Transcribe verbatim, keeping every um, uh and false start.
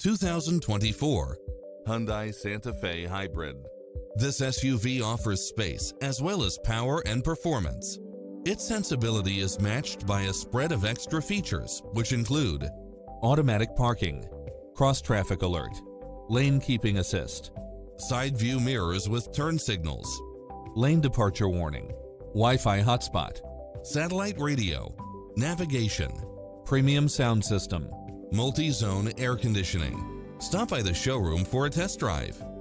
two thousand twenty-four Hyundai Santa Fe Hybrid. This S U V offers space as well as power and performance. Its sensibility is matched by a spread of extra features, which include automatic parking, cross-traffic alert, lane keeping assist, side view mirrors with turn signals, lane departure warning, Wi-Fi hotspot, satellite radio, navigation, premium sound system, multi-zone air conditioning. Stop by the showroom for a test drive.